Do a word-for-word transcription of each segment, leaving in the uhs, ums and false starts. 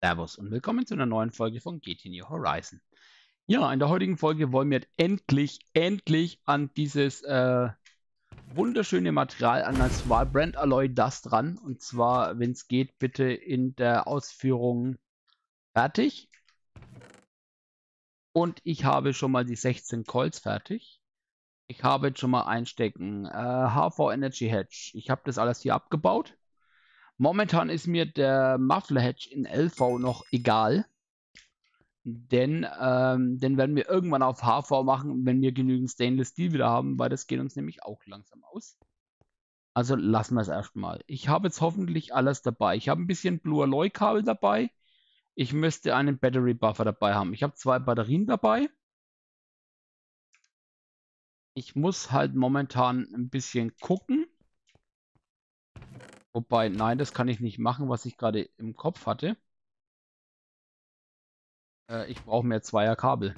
Servus und willkommen zu einer neuen Folge von G T New Horizon. Ja, in der heutigen Folge wollen wir endlich, endlich an dieses äh, wunderschöne Material, an das Brand Alloy Dust ran. Und zwar, wenn es geht, bitte in der Ausführung fertig. Und ich habe schon mal die sechzehn Colts fertig. Ich habe jetzt schon mal einstecken. Äh, H V Energy Hedge. Ich habe das alles hier abgebaut. Momentan ist mir der Muffler Hedge in L V noch egal. Denn ähm, den werden wir irgendwann auf H V machen, wenn wir genügend Stainless Steel wieder haben, weil das geht uns nämlich auch langsam aus. Also lassen wir es erstmal. Ich habe jetzt hoffentlich alles dabei. Ich habe ein bisschen Blue Alloy Kabel dabei. Ich müsste einen Battery Buffer dabei haben. Ich habe zwei Batterien dabei. Ich muss halt momentan ein bisschen gucken. Wobei, nein, das kann ich nicht machen, was ich gerade im Kopf hatte. Äh, ich brauche mehr Zweier Kabel.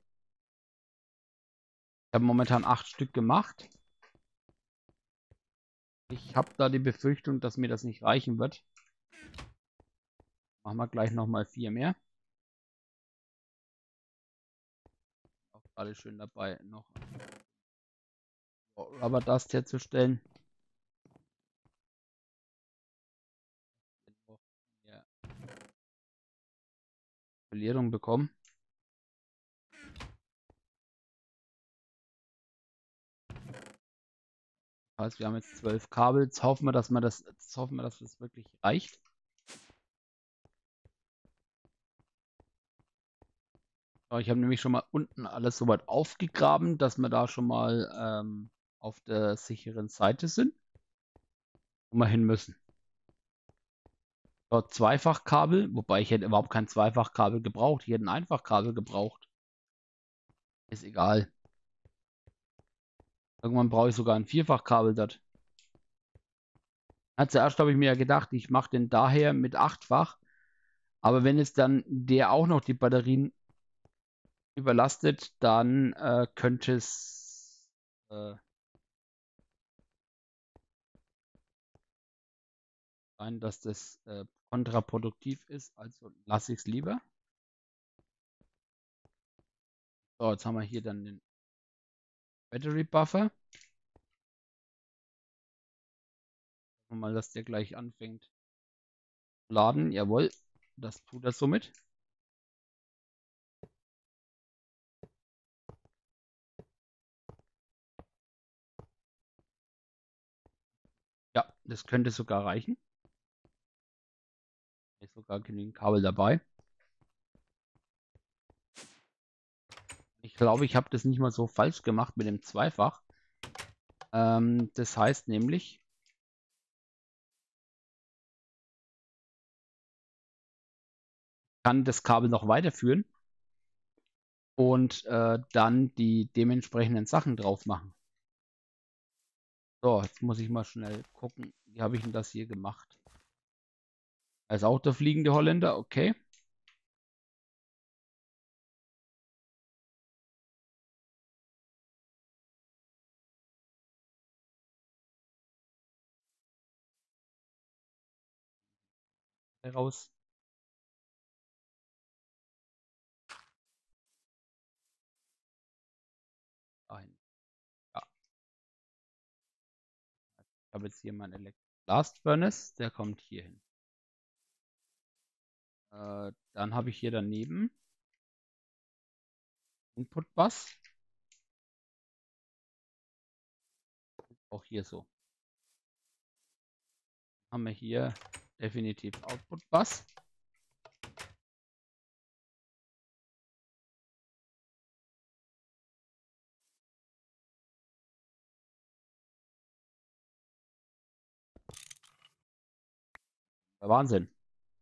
Ich habe momentan acht Stück gemacht. Ich habe da die Befürchtung, dass mir das nicht reichen wird. Machen wir gleich nochmal vier mehr. Auch gerade schön dabei, noch Rubber Dust herzustellen. Ja. Polierung bekommen. Das heißt, wir haben jetzt zwölf Kabel. Jetzt hoffen wir, dass man das, jetzt hoffen wir, dass das wirklich reicht. Ich habe nämlich schon mal unten alles soweit aufgegraben, dass wir da schon mal ähm, auf der sicheren Seite sind, wo wir hin müssen. Dort Zweifachkabel, wobei ich hätte überhaupt kein Zweifachkabel gebraucht. Ich hätte ein Einfachkabel gebraucht. Ist egal. Irgendwann brauche ich sogar ein Vierfachkabel dort. Zuerst habe ich mir ja gedacht, ich mache den daher mit achtfach. Aber wenn es dann der auch noch die Batterien überlastet, dann äh, könnte es äh, sein, dass das äh, kontraproduktiv ist. Also lasse ich es lieber. So, jetzt haben wir hier dann den Battery Buffer. Mal, dass der gleich anfängt zu laden. Jawohl, das tut er somit. Ja, das könnte sogar reichen. Ist sogar genügend Kabel dabei. Ich glaube, ich habe das nicht mal so falsch gemacht mit dem Zweifach. Ähm, das heißt nämlich, ich kann das Kabel noch weiterführen und äh, dann die dementsprechenden Sachen drauf machen. So, jetzt muss ich mal schnell gucken, wie habe ich denn das hier gemacht? Er ist auch der fliegende Holländer, okay. Raus. Ein. Ja. Ich habe jetzt hier meinen Electric Blast Furnace, der kommt hier hin. Äh, dann habe ich hier daneben Input Bus. Auch hier so. Haben wir hier definitiv Output Bus. Wahnsinn.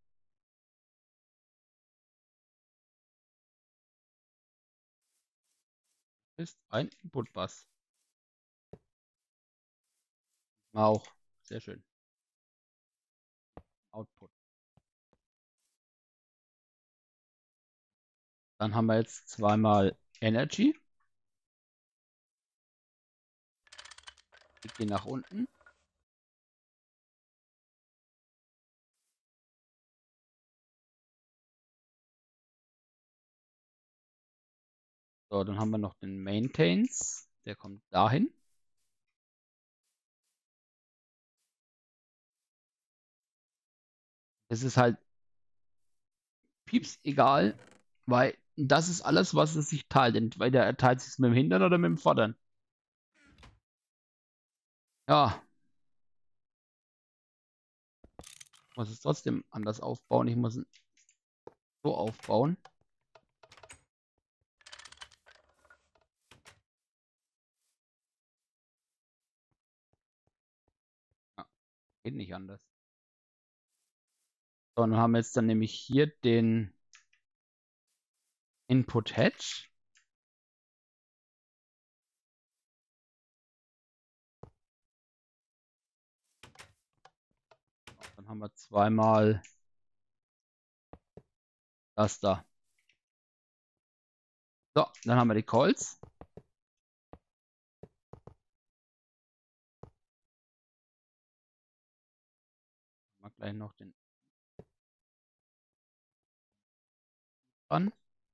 Ist ein Input Bus. Auch sehr schön. Output. Dann haben wir jetzt zweimal Energy. Ich gehe nach unten. So, dann haben wir noch den Maintains. Der kommt dahin. Das ist halt pieps egal, weil das ist alles, was es sich teilt. Entweder er teilt sich mit dem Hintern oder mit dem Vordern. Ja. Ich muss es trotzdem anders aufbauen. Ich muss es so aufbauen. Ja, geht nicht anders. So, dann haben wir jetzt dann nämlich hier den Input Hedge. Dann haben wir zweimal das da. So, dann haben wir die Calls. Mal gleich noch den an.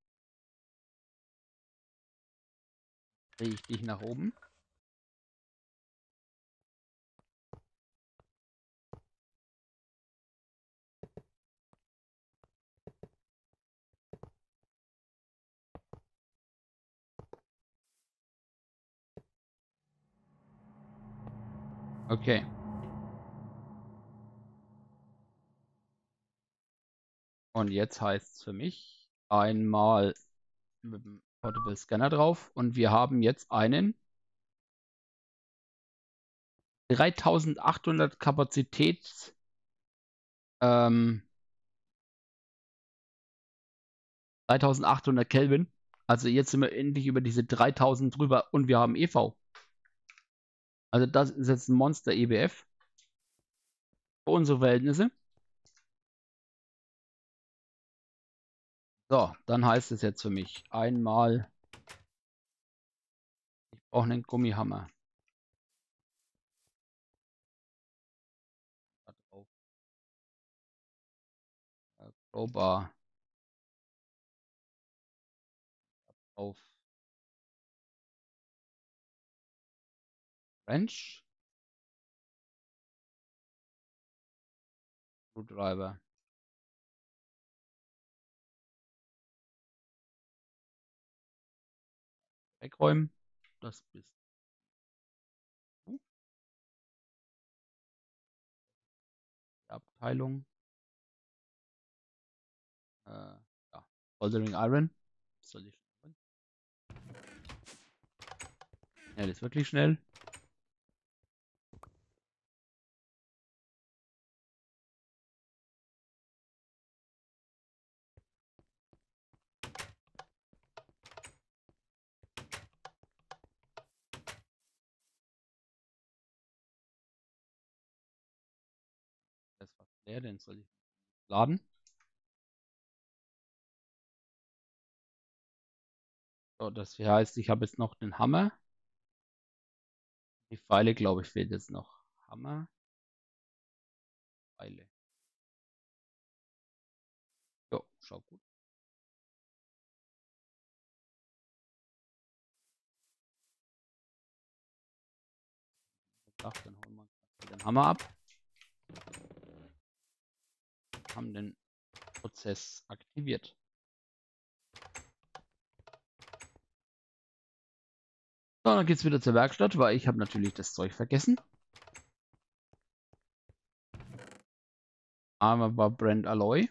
Drehe ich dich nach oben. Okay. Und jetzt heißt es für mich einmal mit dem Portable Scanner drauf und wir haben jetzt einen dreitausendachthundert Kapazität ähm, dreitausendachthundert Kelvin. Also jetzt sind wir endlich über diese dreitausend drüber und wir haben E V. Also das ist jetzt ein Monster E B F für unsere Verhältnisse. So, dann heißt es jetzt für mich einmal, ich brauche einen Gummihammer. Da drauf. Äh, Crowbar. Da drauf. Wrench. Screwdriver. Wegräumen. Das bist du. Die Abteilung. Äh, ja. Soldering Iron. Soll ich schon. Ja, das ist wirklich schnell. Das ist fast leer, den soll ich laden. So, das heißt, ich habe jetzt noch den Hammer. Die Pfeile, glaube ich, fehlt jetzt noch. Hammer. Pfeile. Jo, schaut gut. Ach, dann holen wir uns den Hammer ab. Haben den Prozess aktiviert. So, dann geht es wieder zur Werkstatt, weil ich habe natürlich das Zeug vergessen. Einmal war Brand Alloy.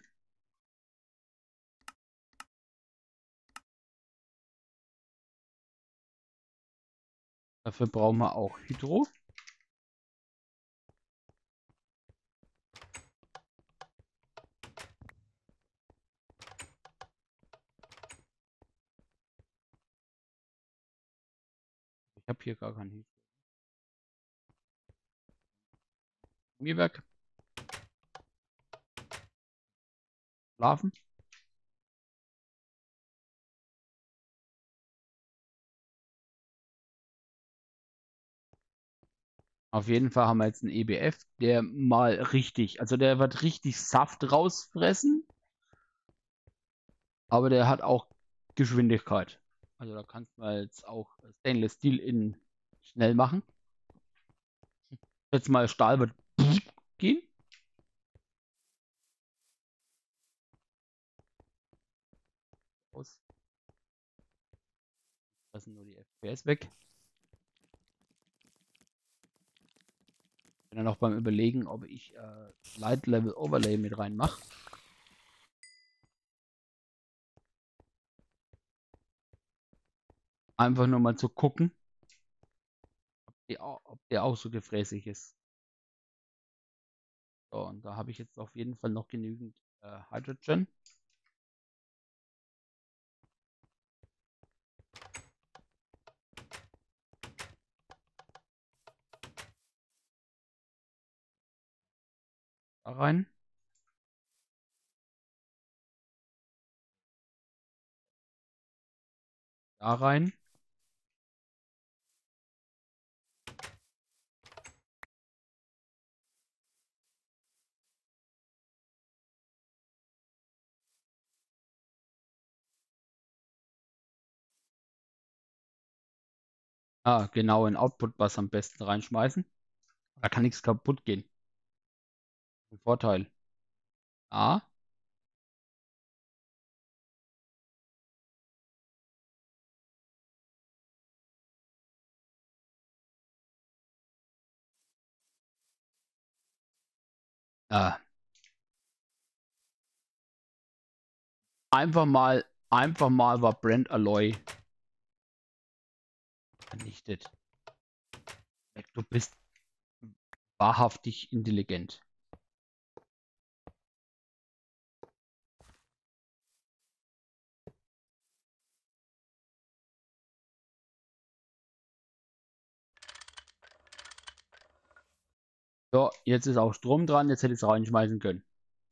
Dafür brauchen wir auch Hydro. Ich habe hier gar kein Hydro. Chemiewerk. Schlafen. Auf jeden Fall haben wir jetzt einen E B F, der mal richtig, also der wird richtig Saft rausfressen, aber der hat auch Geschwindigkeit. Also da kannst du jetzt auch Stainless Steel in schnell machen. Jetzt mal Stahl wird gehen. Aus. Lassen nur die F P S weg. Bin dann noch beim Überlegen, ob ich äh, Light Level Overlay mit reinmache. Einfach nur mal zu gucken, ob, die auch, ob der auch so gefräßig ist. So, und da habe ich jetzt auf jeden Fall noch genügend äh, Hydrogen. Da rein. Da rein. Ah, genau, in Output-Bus am besten reinschmeißen. Da kann nichts kaputt gehen. Ein Vorteil. Ah, äh, einfach mal, einfach mal war Brand Alloy vernichtet. Du bist wahrhaftig intelligent. So, jetzt ist auch Strom dran, jetzt hätte ich es reinschmeißen können.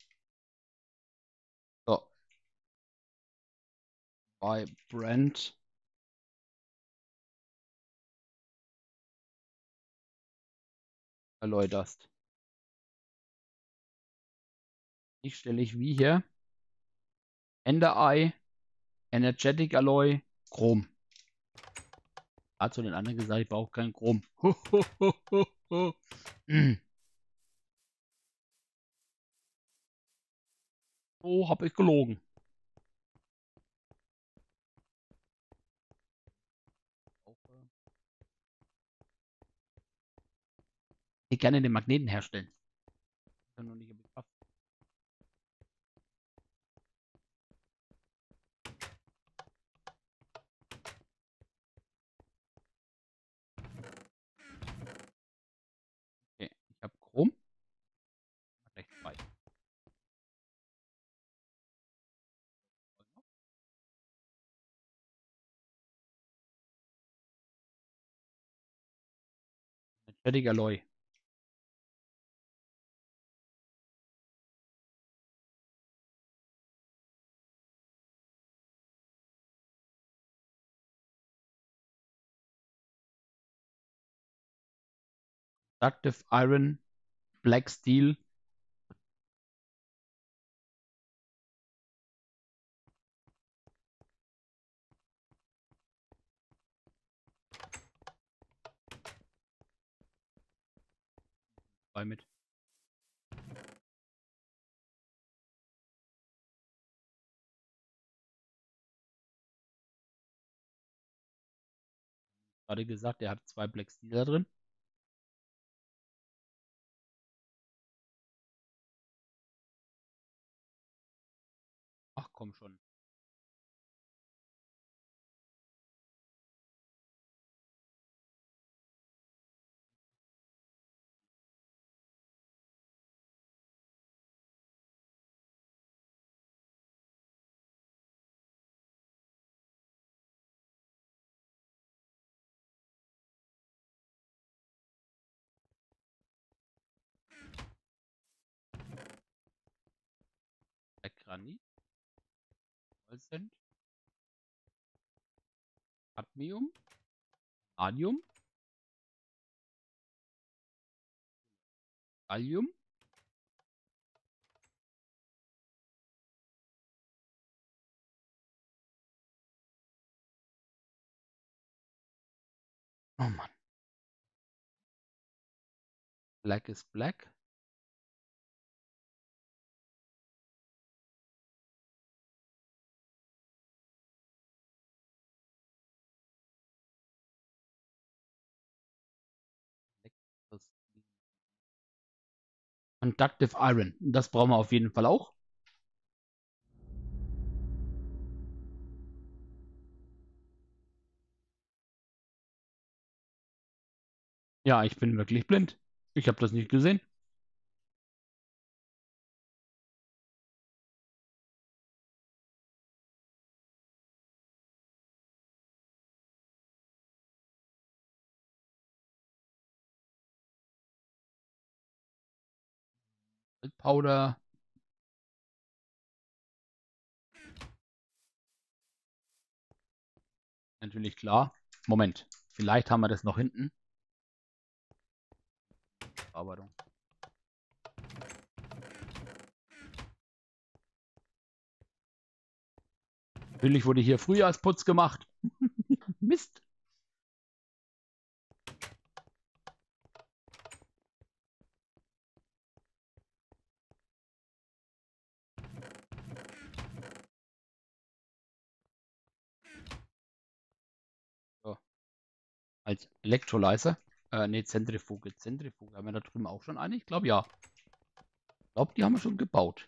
So, bei Brand Alloy Dust. Ich stelle ich wie hier Ender Eye, Energetic Alloy, Chrom. Hat zu den anderen gesagt, ich brauche kein Chrom. So habe ich gelogen. Ich gerne den Magneten herstellen. Noch nicht okay, ich habe Chrom. Recht frei. Energetic Alloy. Conductive Iron, Black Steel. Bei mit. Gerade gesagt, er hat zwei Black Steel da drin. Ach komm schon. Black Granit. Wolcent. Cadmium. Radium. Gallium. Oh Mann. Black is black. Conductive Iron. Das brauchen wir auf jeden Fall auch. Ja, ich bin wirklich blind. Ich habe das nicht gesehen. Powder. Natürlich klar. Moment. Vielleicht haben wir das noch hinten. Bearbeitung. Natürlich wurde hier Frühjahrsputz gemacht. Mist. So. Als Electrolyzer. Äh, ne, Zentrifuge. Zentrifuge. Haben wir da drüben auch schon eine? Ich glaube ja. Ich glaube, die haben wir schon gebaut.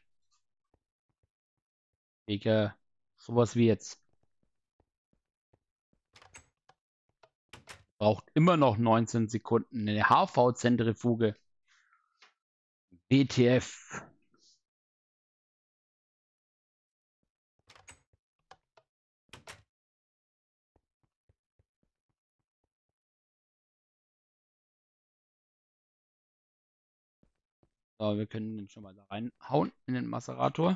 Wegen sowas wie jetzt. Braucht immer noch neunzehn Sekunden. Eine H V-Zentrifuge. W T F. So, wir können den schon mal da reinhauen in den Macerator.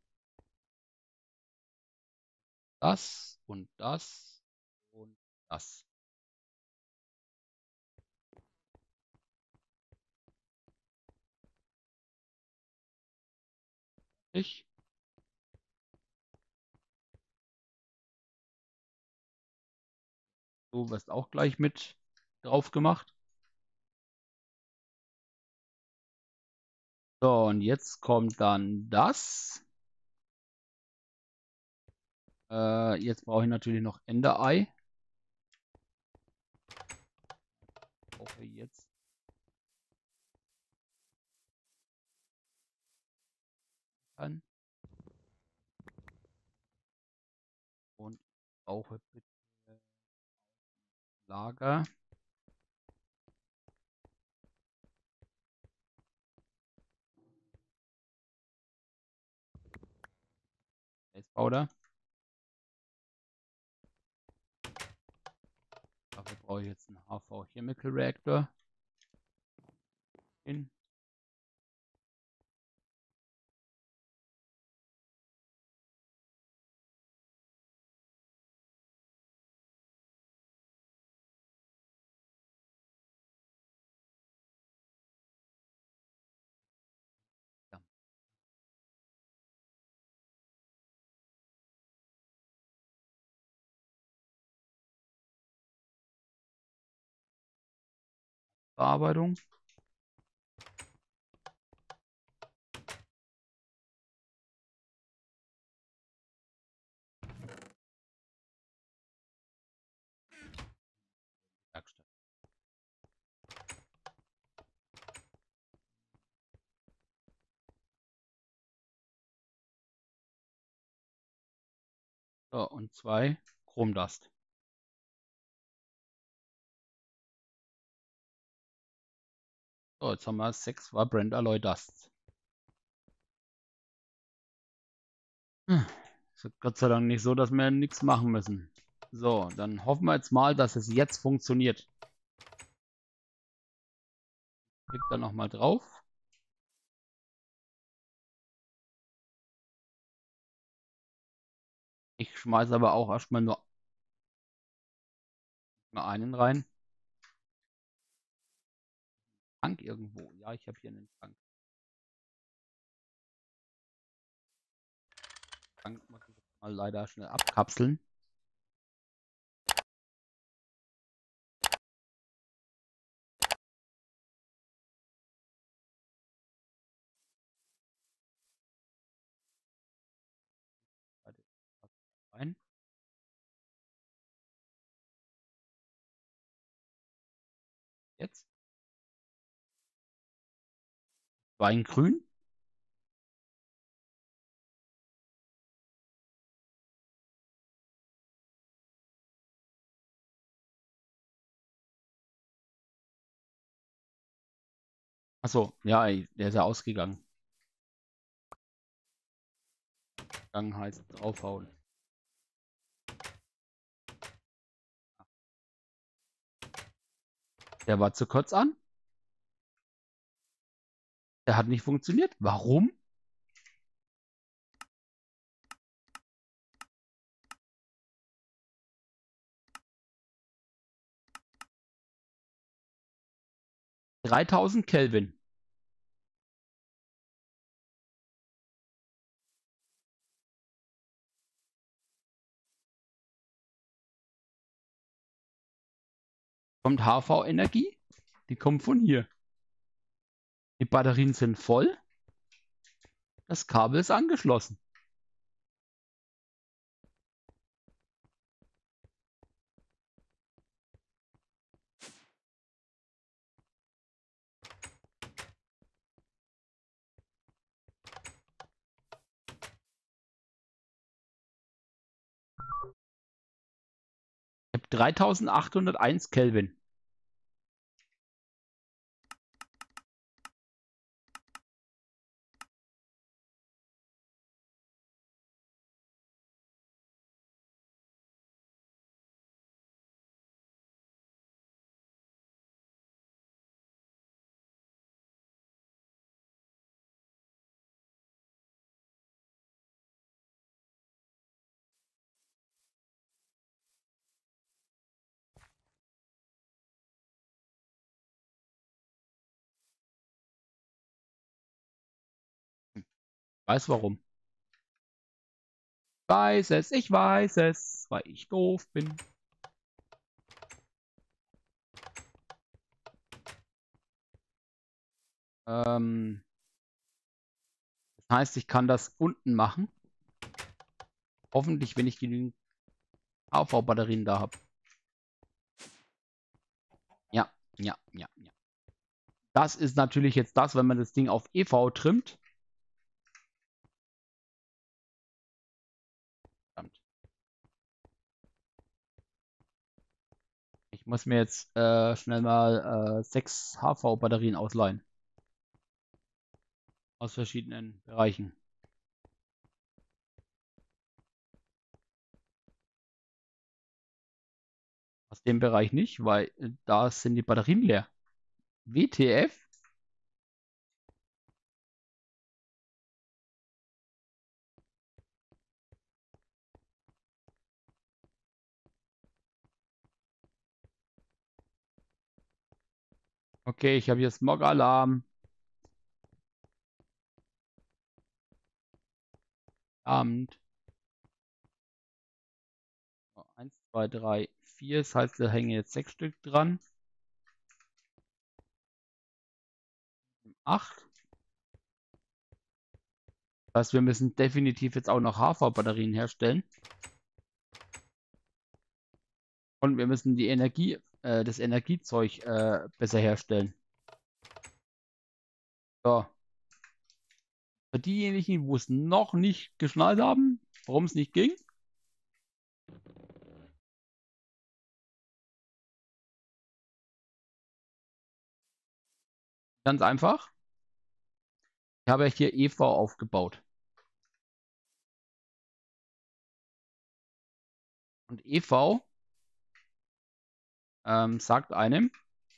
Das und das und das. Ich. Du wirst auch gleich mit drauf gemacht. So, und jetzt kommt dann das. Äh, jetzt brauche ich natürlich noch Enderei. Brauche jetzt an. Und brauche bitte Lager. Base Powder. Dafür brauche ich jetzt einen H V Chemical Reactor. In. Ja. Bearbeitung. Werkstatt. So, und zwei Chromdust. So, jetzt haben wir sechs war Brand Alloy Dusts. Hm. Ist Gott sei Dank nicht so, dass wir nichts machen müssen. So, dann hoffen wir jetzt mal, dass es jetzt funktioniert. Klick da nochmal drauf. Ich schmeiße aber auch erstmal nur einen rein. Tank irgendwo. Ja, ich habe hier einen Tank. Tank muss ich jetzt mal leider schnell abkapseln. Jetzt? Weingrün? Achso, ja, ey, der ist ja ausgegangen. Gegangen heißt draufhauen. Der war zu kurz an. Der hat nicht funktioniert. Warum? dreitausend Kelvin. Kommt H V-Energie? Die kommt von hier. Die Batterien sind voll. Das Kabel ist angeschlossen. Ich habe dreitausendachthunderteins Kelvin. Weiß warum. Weiß es, ich weiß es, weil ich doof bin. Ähm, das heißt, ich kann das unten machen. Hoffentlich, wenn ich genügend A V-Batterien da habe. Ja, ja, ja, ja. Das ist natürlich jetzt das, wenn man das Ding auf E V trimmt. Verdammt. Ich muss mir jetzt äh, schnell mal äh, sechs H V-Batterien ausleihen. Aus verschiedenen Bereichen. Aus dem Bereich nicht, weil äh, da sind die Batterien leer. W T F? Okay, ich habe hier Smog-Alarm. Abend. So, eins, zwei, drei, vier. Das heißt, da hängen jetzt sechs Stück dran. Acht. Das heißt, wir müssen definitiv jetzt auch noch H V-Batterien herstellen. Und wir müssen die Energie, äh, das Energiezeug äh, besser herstellen. So. Für diejenigen, wo es noch nicht geschnallt haben, warum es nicht ging. Ganz einfach. Ich habe hier E V aufgebaut. Und E V ähm, sagt einem,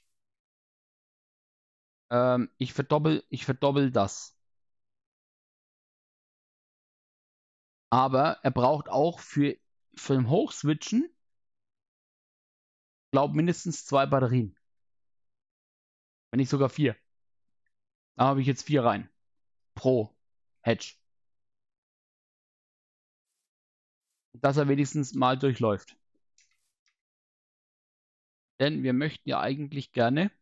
ähm, ich verdoppel, ich verdoppel das. Aber er braucht auch für, für ein Hochswitchen, glaube mindestens zwei Batterien. Wenn nicht sogar vier. Da habe ich jetzt vier rein. Pro Hedge. Dass er wenigstens mal durchläuft. Denn wir möchten ja eigentlich gerne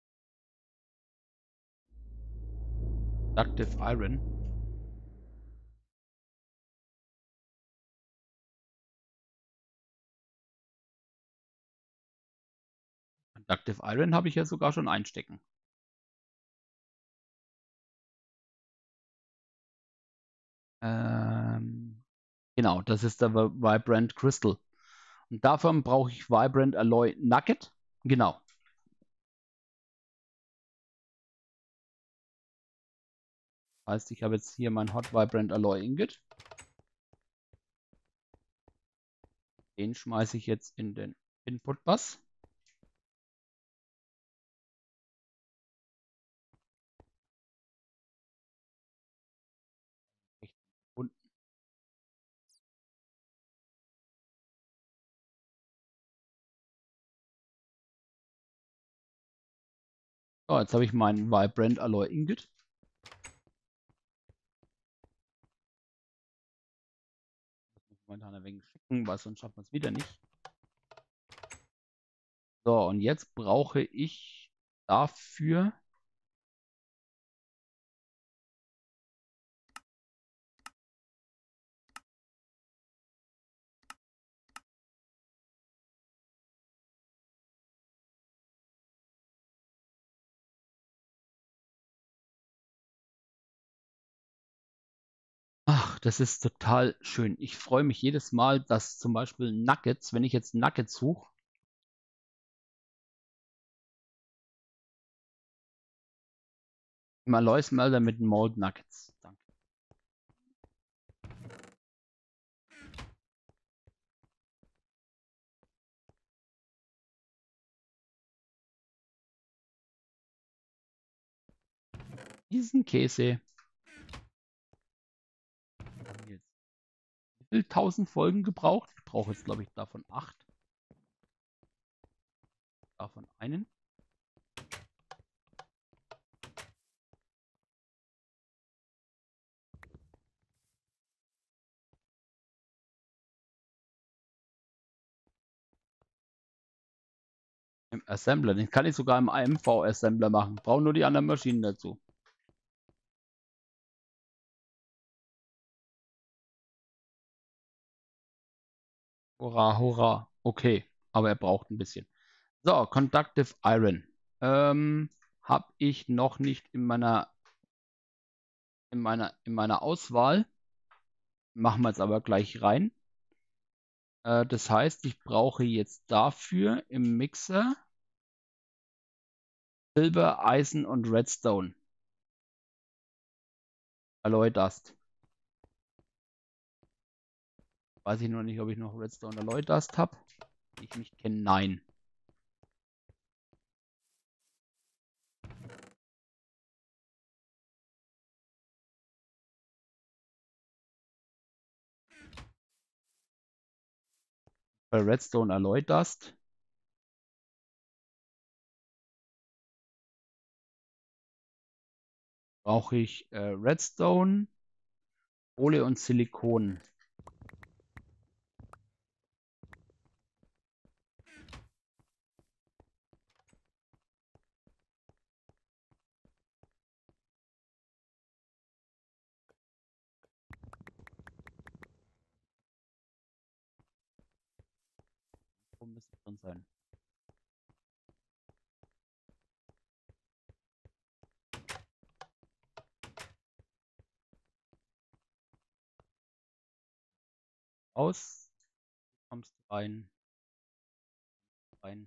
Active Iron. Conductive Iron habe ich ja sogar schon einstecken. Ähm, genau, das ist der Vibrant Crystal. Und davon brauche ich Vibrant Alloy Nugget. Genau. Heißt, ich habe jetzt hier mein Hot Vibrant Alloy Ingot. Den schmeiße ich jetzt in den Input Bus. Unten. So, jetzt habe ich meinen Vibrant Alloy Ingot. Momentan ein wenig schicken, weil sonst schafft man es wieder nicht. So, und jetzt brauche ich dafür ach, das ist total schön. Ich freue mich jedes Mal, dass zum Beispiel Nuggets, wenn ich jetzt Nuggets suche, im Alloy-Smelter mit Mold Nuggets. Danke. Diesen Käse. Haben wir jetzt wie viel tausend Folgen gebraucht? Ich brauche jetzt, glaube ich, davon acht. Davon einen. Im Assembler. Den kann ich sogar im A M V-Assembler machen. Brauche nur die anderen Maschinen dazu. Hurra, hurra. Okay, aber er braucht ein bisschen. So, Conductive Iron. Ähm, habe ich noch nicht in meiner, in meiner, in meiner Auswahl. Machen wir jetzt aber gleich rein. Äh, das heißt, ich brauche jetzt dafür im Mixer Silber, Eisen und Redstone. Alloy Dust. Weiß ich noch nicht, ob ich noch Redstone Alloy Dust habe. Ich nicht kenne, nein. Bei Redstone Alloy Dust brauche ich äh, Redstone, Kohle und Silikon. Wo müsste drin sein? Aus, kommst rein, rein.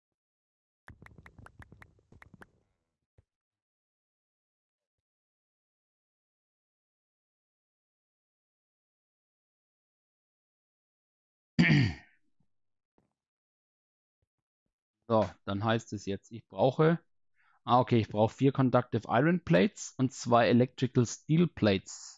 So, dann heißt es jetzt, ich brauche, ah okay, ich brauche vier Conductive Iron Plates und zwei Electrical Steel Plates.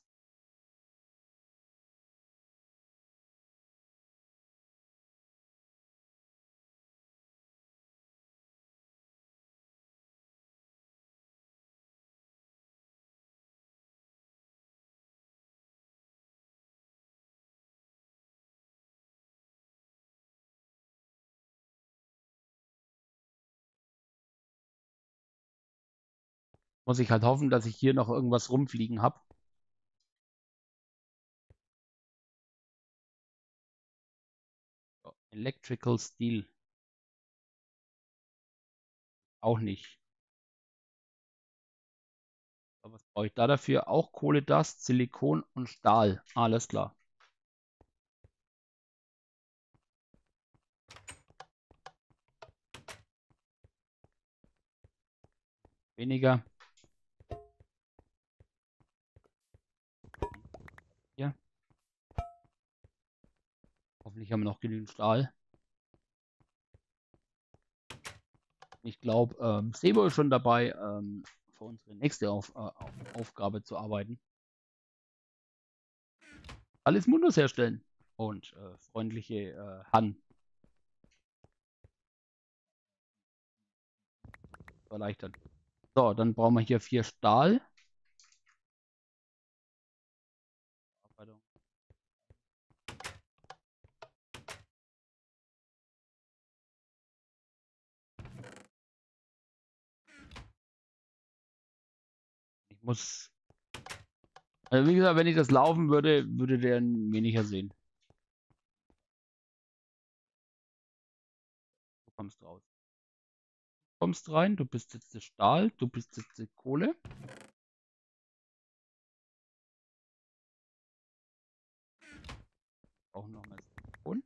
Muss ich halt hoffen, dass ich hier noch irgendwas rumfliegen habe. So, Electrical Steel. Auch nicht. Aber was brauche ich da dafür? Auch Kohledust, Silikon und Stahl. Alles klar. Weniger. Hier. Hoffentlich haben wir noch genügend Stahl. Ich glaube, ähm, Sebo ist schon dabei, ähm, für unsere nächste Auf, äh, Aufgabe zu arbeiten. Alles Mundus herstellen. Und äh, freundliche äh, Han erleichtern. So, dann brauchen wir hier vier Stahl. Ich muss. Also wie gesagt, wenn ich das laufen würde, würde der weniger sehen. Du kommst raus. Du kommst rein, du bist jetzt der Stahl, du bist jetzt die Kohle. Auch nochmal Silikon.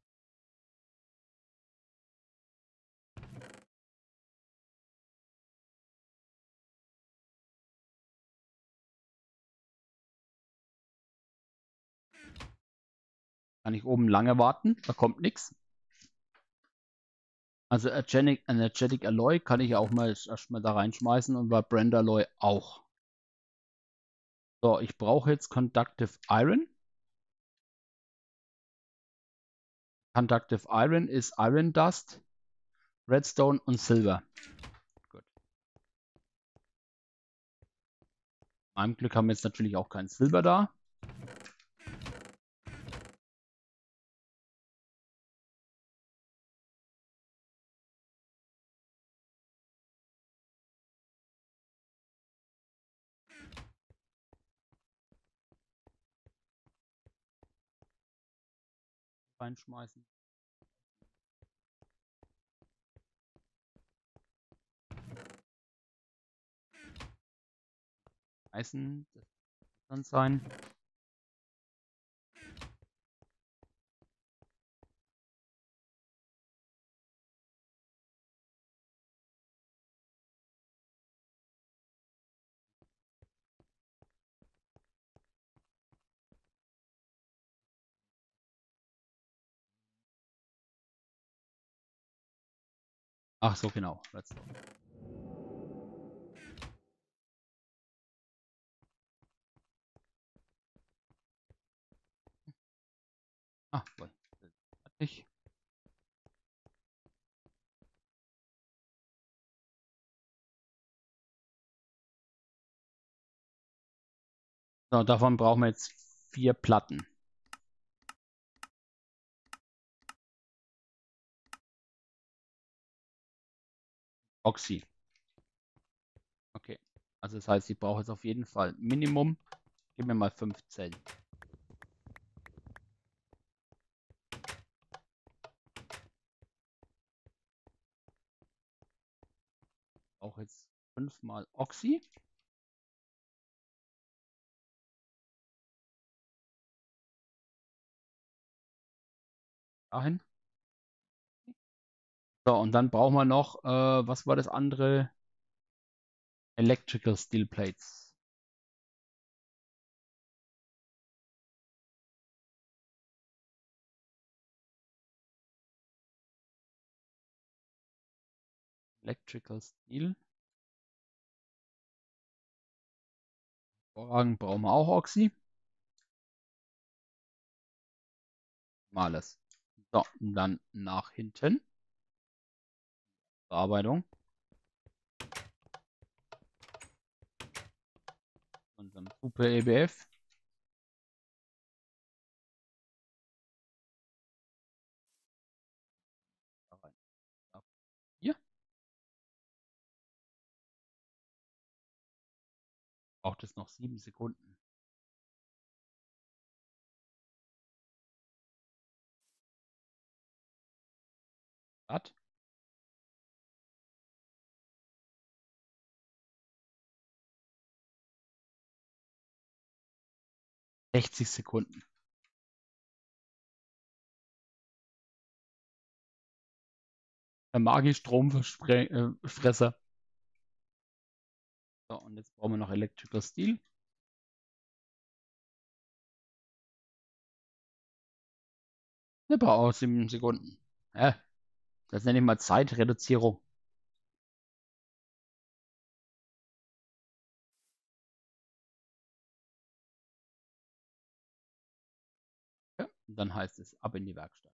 Kann ich oben lange warten, da kommt nichts. Also Energetic, Energetic Alloy kann ich auch mal erstmal da reinschmeißen und bei Brand Alloy auch. So, ich brauche jetzt Conductive Iron. Conductive Iron ist Iron Dust, Redstone und Silver. Gut. Meinem Glück haben wir jetzt natürlich auch kein Silber da. Reinschmeißen. Eisen, das kann sein. Ach so, genau. Redstone. Ah, wohl. Fertig. So, davon brauchen wir jetzt vier Platten. Oxy. Okay. Also das heißt, ich brauche jetzt auf jeden Fall Minimum. Gib mir mal fünf Zellen. Ich brauche jetzt fünfmal Oxy. Dahin. So, und dann brauchen wir noch, äh, was war das andere? Electrical Steel Plates. Electrical Steel. Vorrangig brauchen wir auch Oxy. Mal alles. So, und dann nach hinten. Bearbeitung. Unserem Super E B F. Da rein. Da. Hier. Braucht es noch sieben Sekunden. Start. sechzig Sekunden. Der Magistromfresser. So, und jetzt brauchen wir noch Electrical Steel. Ne, braucht auch sieben Sekunden. Ja, das nenne ich mal Zeitreduzierung. Ja, und dann heißt es ab in die Werkstatt.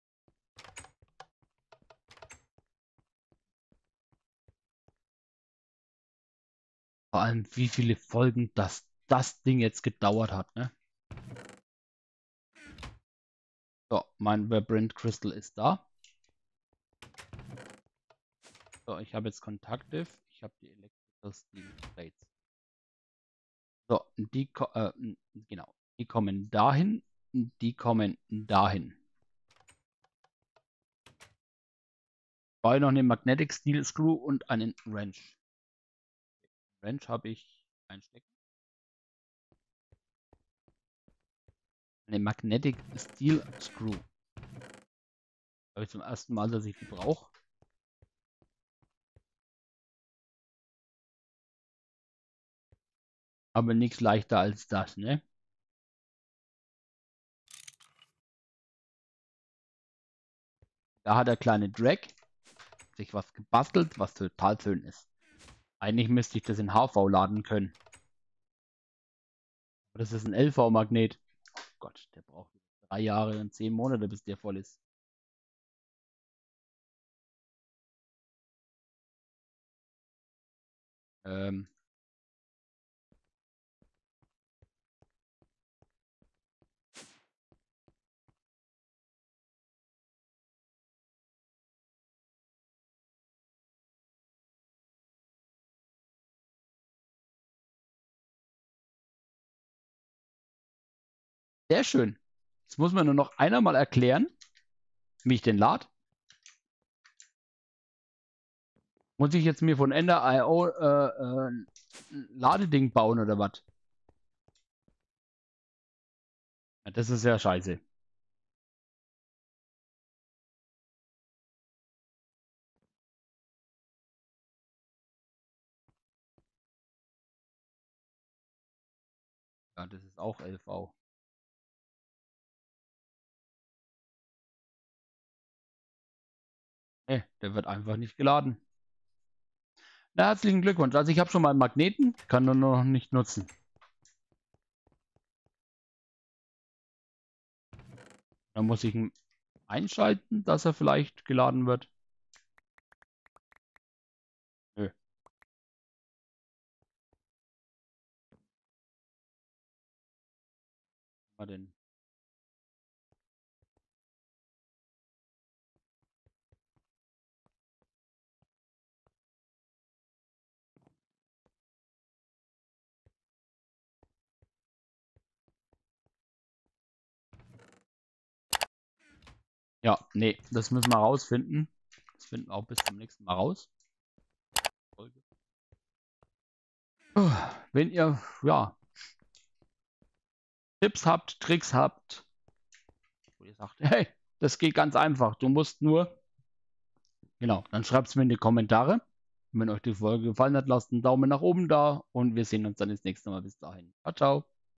Vor allem, wie viele Folgen das, das Ding jetzt gedauert hat, ne? So, mein Vibrant Crystal ist da. So, ich habe jetzt Conductive. Ich habe die Electrical Steel Plates. So, die, äh, genau, die kommen dahin, die kommen dahin. Brauche noch eine Magnetic Steel Screw und einen Wrench. Wrench habe ich einstecken. Eine Magnetic Steel Screw. Habe ich zum ersten Mal, dass ich die brauche. Aber nichts leichter als das, ne? Da hat der kleine Drag sich was gebastelt, was total schön ist. Eigentlich müsste ich das in H V laden können. Aber das ist ein L V-Magnet. Oh Gott, der braucht drei Jahre und zehn Monate, bis der voll ist. Ähm. Sehr schön. Jetzt muss man nur noch einer mal erklären, wie ich den lade. Muss ich jetzt mir von Ender Punkt i o äh, äh, ein Ladeding bauen oder was? Ja, das ist ja scheiße. Ja, das ist auch L V. Ne, der wird einfach nicht geladen. Na, herzlichen Glückwunsch. Also ich habe schon mal einen Magneten, kann nur noch nicht nutzen. Dann muss ich ihn einschalten, dass er vielleicht geladen wird. Nö. Mal den. Ja, nee, das müssen wir rausfinden. Das finden wir auch bis zum nächsten Mal raus. Wenn ihr, ja, Tipps habt, Tricks habt, wo ihr sagt, hey, das geht ganz einfach. Du musst nur, genau, dann schreibt es mir in die Kommentare. Und wenn euch die Folge gefallen hat, lasst einen Daumen nach oben da und wir sehen uns dann das nächste Mal. Bis dahin. Ciao, ciao.